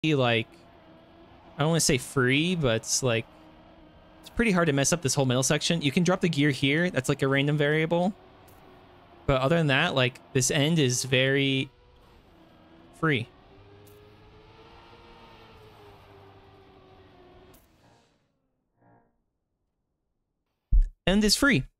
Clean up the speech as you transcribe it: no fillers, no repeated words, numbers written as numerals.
like, I don't want to say free, but it's like, it's pretty hard to mess up this whole middle section. You can drop the gear here. That's like a random variable. But other than that, like, this end is very free. End is free.